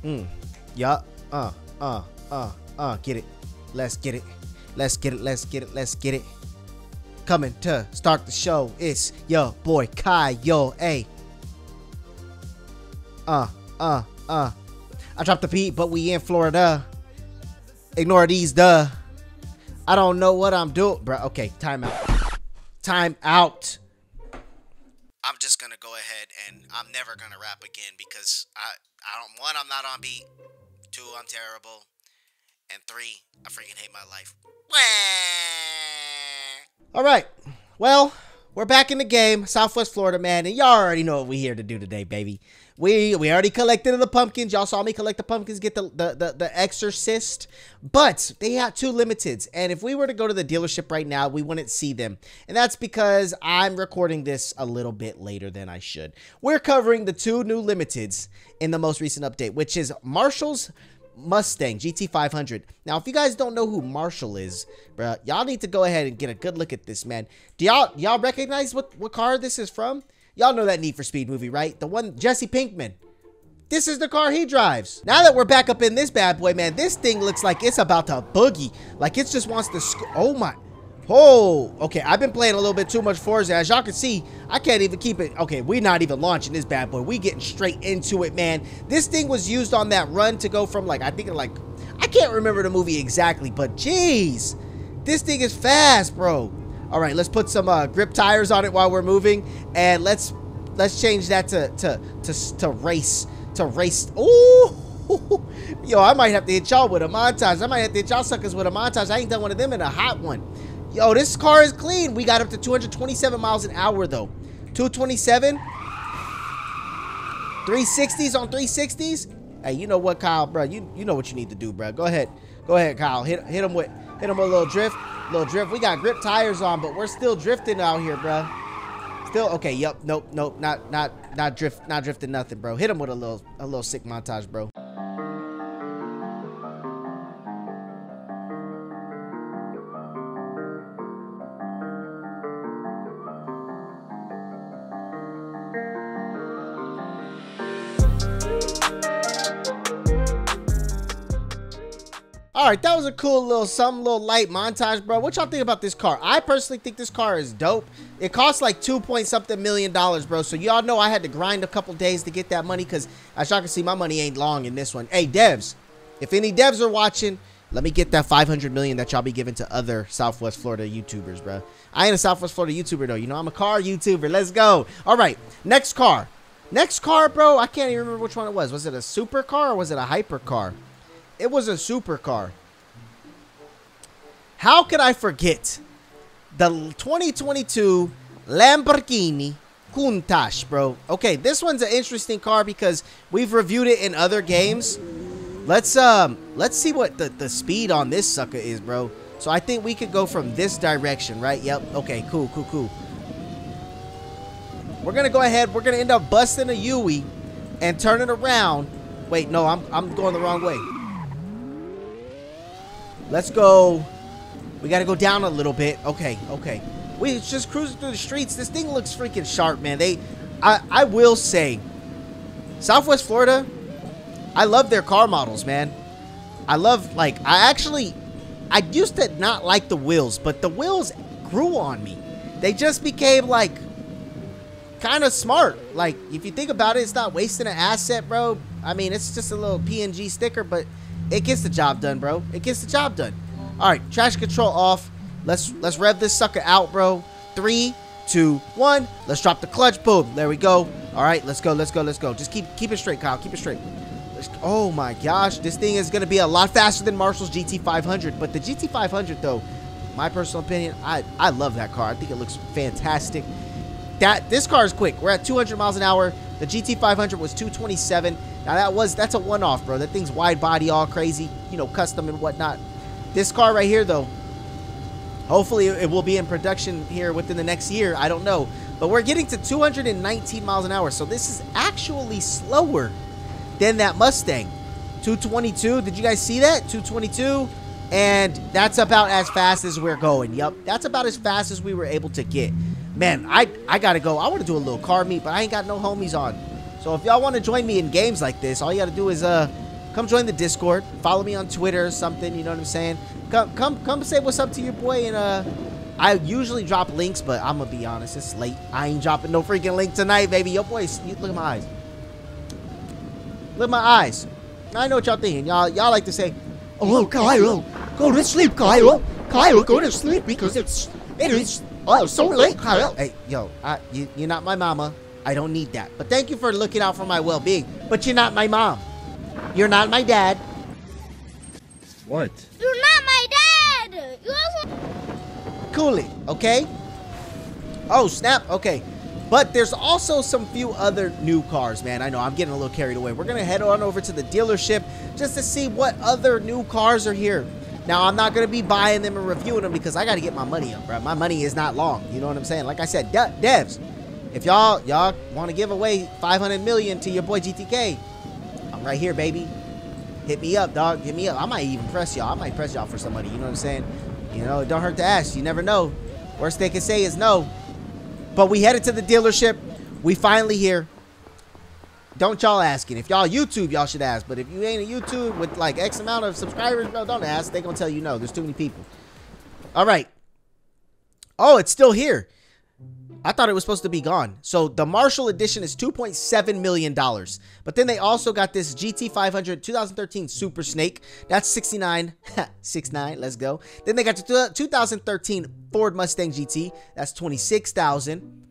Yeah. Get it. Let's get it. Let's get it. Let's get it. Let's get it. Coming to start the show. It's your boy Kai. Yo, hey. I dropped the beat, but we in Florida. Ignore these, duh. I don't know what I'm doing, bro. Okay, time out. Time out. I'm just gonna go ahead and I'm never gonna rap again because I don't. One, I'm not on beat. Two, I'm terrible. And three, I freaking hate my life. All right. Well, we're back in the game, Southwest Florida, man, and y'all already know what we here to do today, baby. We already collected the pumpkins. Y'all saw me collect the pumpkins, get the Exorcist, but they had 2 limiteds, and if we were to go to the dealership right now, we wouldn't see them, and that's because I'm recording this a little bit later than I should. We're covering the 2 new limiteds in the most recent update, which is Marshall's Mustang GT500. Now, if you guys don't know who Marshall is, bro, y'all need to go ahead and get a good look at this, man. Do y'all recognize what car this is from? Y'all know that Need for Speed movie, right? The one, Jesse Pinkman. This is the car he drives. Now that we're back up in this bad boy, man, this thing looks like it's about to boogie. Like it just wants to, oh my. Oh, okay, I've been playing a little bit too much Forza. As y'all can see, I can't even keep it. Okay, we're not even launching this bad boy. We getting straight into it, man. This thing was used on that run to go from like, I can't remember the movie exactly, but geez, this thing is fast, bro. All right, let's put some grip tires on it while we're moving, and let's change that to race. Ooh, yo, I might have to hit y'all with a montage. I might have to hit y'all suckers with a montage. I ain't done one of them in a hot one. Yo, this car is clean. We got up to 227 miles an hour though. 227. 360s on 360s. Hey, you know what, Kyle, bro? You know what you need to do, bro. Go ahead, Kyle. Hit him with a little drift. We got grip tires on, but we're still drifting out here, bro. Still okay. Yep. Nope. Not drifting nothing, bro. Hit him with a little sick montage, bro. All right, that was a cool little light montage, bro. What y'all think about this car? I personally think this car is dope. It costs like $2.something million, bro. So y'all know I had to grind a couple days to get that money because as y'all can see, my money ain't long in this one. Hey, devs, if any devs are watching, let me get that $500 million that y'all be giving to other Southwest Florida YouTubers, bro. I ain't a Southwest Florida YouTuber, though. You know, I'm a car YouTuber. Let's go. All right, next car. Next car, bro, I can't even remember which one it was. Was it a supercar or was it a hypercar? It was a supercar. How could I forget the 2022 Lamborghini Countach, bro? Okay, this one's an interesting car because we've reviewed it in other games. Let's see what the speed on this sucker is, bro. So I think we could go from this direction, right? Yep. Okay, cool. We're gonna go ahead. We're gonna end up busting a Yui and turn it around. Wait, no, I'm going the wrong way. Let's go. We got to go down a little bit. Okay. We just cruising through the streets. This thing looks freaking sharp, man. I will say, Southwest Florida, I love their car models, man. I used to not like the wheels, but the wheels grew on me. They just became like kind of smart. Like, if you think about it, it's not wasting an asset, bro. I mean, it's just a little PNG sticker, but it gets the job done, bro. It gets the job done. All right, traction control off. Let's rev this sucker out, bro. 3, 2, 1. Let's drop the clutch. Boom. There we go. All right, let's go. Just keep it straight, Kyle. Keep it straight. Oh my gosh, this thing is gonna be a lot faster than Marshall's GT500. But the GT500, though, my personal opinion, I love that car. I think it looks fantastic. This car is quick. We're at 200 miles an hour. The GT500 was 227. Now that's a one-off, bro. That thing's wide body, all crazy, you know, custom and whatnot. This car right here, though, hopefully it will be in production here within the next year. I don't know. But we're getting to 219 miles an hour. So this is actually slower than that Mustang. 222. Did you guys see that? 222. And that's about as fast as we're going. Yup. That's about as fast as we were able to get. Man, I got to go. I want to do a little car meet, but I ain't got no homies on. So if y'all want to join me in games like this, all you got to do is come join the Discord. Follow me on Twitter or something. You know what I'm saying? Come say what's up to your boy. And I usually drop links, but I'm gonna be honest, it's late. I ain't dropping no freaking link tonight, baby. Yo, boys, look at my eyes. Look at my eyes. I know what y'all thinking. Y'all like to say, "Oh, Cairo, go to sleep, Cairo. Cairo, go to sleep because it is so late, Cairo." Hey, yo, you're not my mama. I don't need that. But thank you for looking out for my well-being. But you're not my mom. You're not my dad. What? You're not my dad. You also. Cool it, okay? Oh, snap. Okay. But there's also some few other new cars, man. I know I'm getting a little carried away. We're going to head on over to the dealership just to see what other new cars are here. Now, I'm not going to be buying them and reviewing them because I got to get my money up, bro. My money is not long. You know what I'm saying? Like I said, devs, if y'all want to give away 500 million to your boy GTK, I'm right here, baby. Hit me up, dog. Hit me up. I might even press y'all. I might press y'all for some money. You know what I'm saying? You know, it don't hurt to ask. You never know. Worst they can say is no. But we headed to the dealership. We finally here. Don't y'all asking. If y'all YouTube, y'all should ask. But if you ain't a YouTube with like X amount of subscribers, bro, don't ask. They gonna tell you no. There's too many people. All right. Oh, it's still here. I thought it was supposed to be gone. So the Marshall edition is $2.7 million. But then they also got this GT500 2013 Super Snake. That's 69. 69. Let's go. Then they got the 2013 Ford Mustang GT. That's 26,000.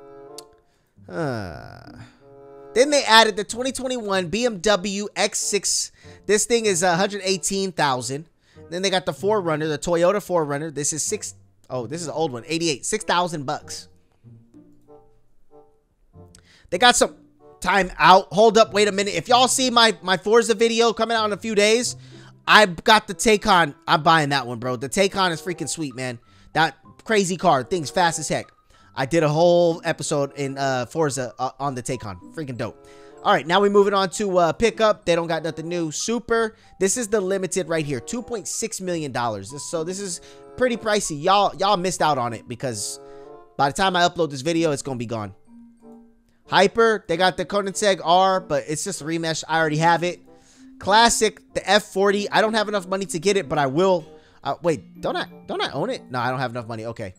Then they added the 2021 BMW X6. This thing is 118,000. Then they got the 4Runner, the Toyota 4Runner. This is this is an old one. 88. $6,000. They got some time out. Hold up. Wait a minute. If y'all see my Forza video coming out in a few days, I've got the Taycan. I'm buying that one, bro. The Taycan is freaking sweet, man. That crazy car. Thing's fast as heck. I did a whole episode in Forza on the Taycan. Freaking dope. All right. Now we're moving on to pickup. They don't got nothing new. Super. This is the limited right here. $2.6 million. So this is pretty pricey. Y'all missed out on it because by the time I upload this video, it's going to be gone. Hyper, they got the Koenigsegg R, but it's just a remesh. I already have it. Classic, the F40. I don't have enough money to get it, but I will. Wait, don't I own it? No, I don't have enough money. Okay.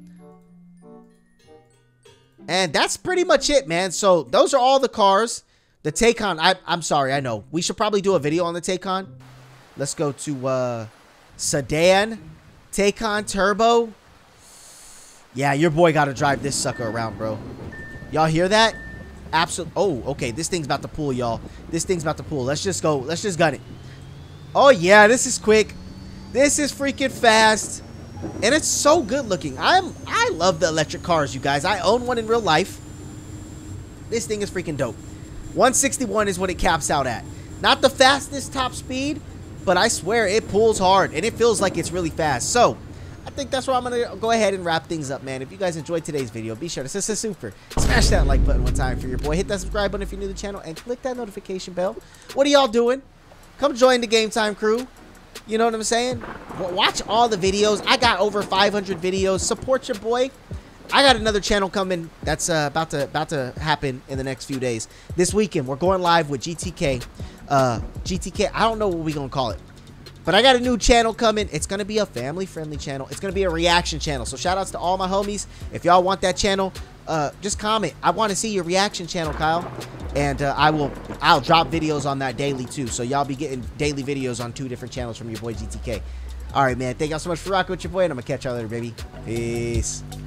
And that's pretty much it, man. So those are all the cars. The Taycan, I'm sorry, I know. We should probably do a video on the Taycan. Let's go to sedan, Taycan Turbo. Yeah, your boy got to drive this sucker around, bro. Y'all hear that? Absolutely. Oh, okay. This thing's about to pull, y'all. This thing's about to pull. Let's just go. Let's just gun it. Oh, yeah. This is quick. This is freaking fast. And it's so good looking. I love the electric cars, you guys. I own one in real life. This thing is freaking dope. 161 is what it caps out at. Not the fastest top speed, but I swear it pulls hard. And it feels like it's really fast. So I think that's where I'm going to go ahead and wrap things up, man. If you guys enjoyed today's video, be sure to smash that like button one time for your boy. Hit that subscribe button if you're new to the channel, and click that notification bell. What are y'all doing? Come join the Game Time crew. You know what I'm saying? Watch all the videos. I got over 500 videos. Support your boy. I got another channel coming that's about to happen in the next few days. This weekend, we're going live with GTK. GTK, I don't know what we're going to call it. But I got a new channel coming. It's going to be a family-friendly channel. It's going to be a reaction channel. So shout-outs to all my homies. If y'all want that channel, just comment. I want to see your reaction channel, Kyle. And I'll drop videos on that daily, too. So y'all be getting daily videos on 2 different channels from your boy GTK. All right, man. Thank y'all so much for rocking with your boy. And I'm going to catch y'all later, baby. Peace.